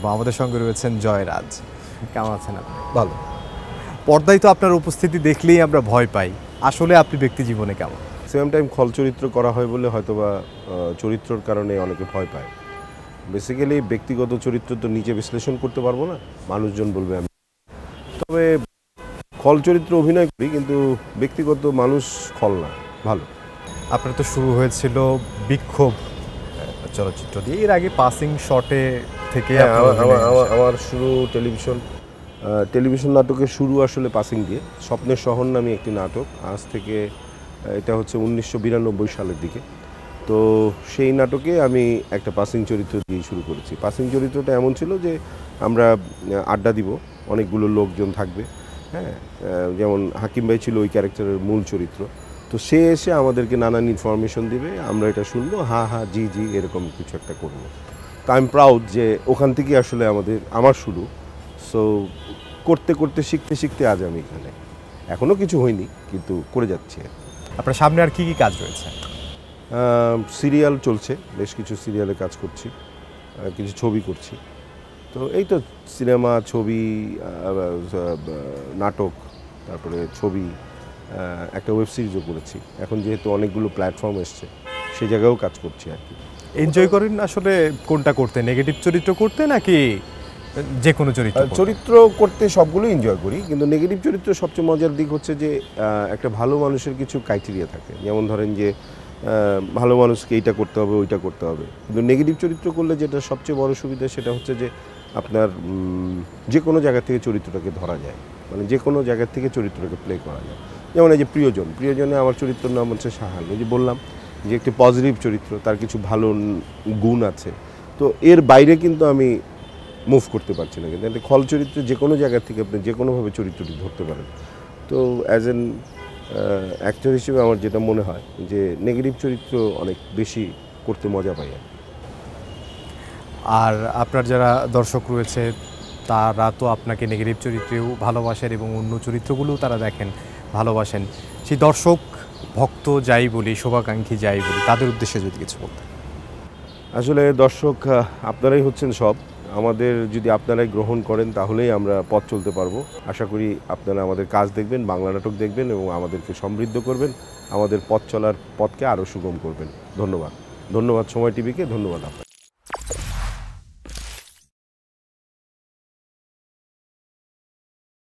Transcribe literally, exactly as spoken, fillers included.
আমাদের সঙ্গে রয়েছেন জয়রাজ। কেমন আছেন আপনি? ভালো। পর্দায় তো আপনার উপস্থিতি দেখলেই আমরা ভয় পাই, আসলে আপনি ব্যক্তি জীবনে কেমন? সেম টাইম খল চরিত্র করা হয় বলে হয়তোবা চরিত্রর কারণে অনেকে ভয় পায়। বেসিক্যালি ব্যক্তিগত চরিত্র তো নিজে বিশ্লেষণ করতে পারবো না, মানুষজন বলবে আমি। তবে খল চরিত্র অভিনয় করি, কিন্তু ব্যক্তিগত মানুষ খল না, ভালো। আপনার তো শুরু হয়েছিল বিক্ষোভ চলচ্চিত্র দিয়ে, এর আগে পাসিং শটে থেকে আমার শুরু টেলিভিশন টেলিভিশন নাটকের শুরু আসলে পাসিং দিয়ে। স্বপ্নের শহর নামে একটি নাটক, আজ থেকে এটা হচ্ছে উনিশশো বিরানব্বই সালের দিকে। তো সেই নাটকে আমি একটা পাসিং চরিত্র দিয়ে শুরু করেছি। পাসিং চরিত্রটা এমন ছিল যে আমরা আড্ডা দিব, অনেকগুলো লোকজন থাকবে, হ্যাঁ, যেমন হাকিম ভাই ছিল ওই ক্যারেক্টারের মূল চরিত্র। তো সে এসে আমাদেরকে নানান ইনফরমেশন দিবে, আমরা এটা শুনবো, হা হা জি জি এরকম কিছু একটা করবো। তো আই এম প্রাউড যে ওখান থেকে আসলে আমাদের আমার শুরু। সো করতে করতে শিখতে শিখতে আজ আমি এখানে। এখনও কিছু হয়নি, কিন্তু করে যাচ্ছি। আপনার সামনে আর কি কি কাজ রয়েছে? সিরিয়াল চলছে, বেশ কিছু সিরিয়ালে কাজ করছি, কিছু ছবি করছি। তো এই তো সিনেমা, ছবি, নাটক, তারপরে ছবি, একটা ওয়েব সিরিজও করেছি। এখন যেহেতু অনেকগুলো প্ল্যাটফর্ম এসছে, সেই জায়গায়ও কাজ করছি আর কি। এনজয় করেন আসলে কোনটা করতে, নেগেটিভ চরিত্র করতে নাকি যে কোনো চরিত্র? চরিত্র করতে সবগুলো এনজয় করি, কিন্তু নেগেটিভ চরিত্র সবচেয়ে মজার দিক হচ্ছে যে একটা ভালো মানুষের কিছু ক্রাইটেরিয়া থাকে। যেমন ধরেন যে ভালো মানুষকে এইটা করতে হবে, ওইটা করতে হবে। কিন্তু নেগেটিভ চরিত্র করলে যেটা সবচেয়ে বড় সুবিধা, সেটা হচ্ছে যে আপনার যে কোনো জায়গা থেকে চরিত্রটাকে ধরা যায়, মানে যে কোনো জায়গা থেকে চরিত্রটাকে প্লে করা যায়। যেমন এই যে প্রিয়জন, প্রিয়জনে আমার চরিত্রের নাম হচ্ছে শাহান। ওই যে বললাম যে একটি পজিটিভ চরিত্র, তার কিছু ভালো গুণ আছে। তো এর বাইরে কিন্তু আমি মুভ করতে পারছি না। কিন্তু একটা খল চরিত্রে যে কোনো জায়গা থেকে আপনি যে কোনোভাবে চরিত্রটি ধরতে পারেন। তো অ্যাজ এন অ্যাক্টর হিসেবে আমার যেটা মনে হয় যে নেগেটিভ চরিত্র অনেক বেশি করতে মজা পাই। আর আপনার যারা দর্শক রয়েছে তারা তো আপনাকে নেগেটিভ চরিত্রেও ভালোবাসেন এবং অন্য চরিত্রগুলোও তারা দেখেন, ভালোবাসেন। সেই দর্শক ভক্ত যাই বলি, শুভাকাঙ্ক্ষী যাই বলি, তাদের উদ্দেশ্যে যদি কিছু বলতেন। আসলে দর্শক আপনারাই হচ্ছেন সব। আমাদের যদি আপনারাই গ্রহণ করেন, তাহলেই আমরা পথ চলতে পারবো। আশা করি আপনারা আমাদের কাজ দেখবেন, বাংলা নাটক দেখবেন এবং আমাদেরকে সমৃদ্ধ করবেন, আমাদের পথ চলার পথকে আরও সুগম করবেন। ধন্যবাদ। ধন্যবাদ সময় টিভিকে, ধন্যবাদ আপনাকে।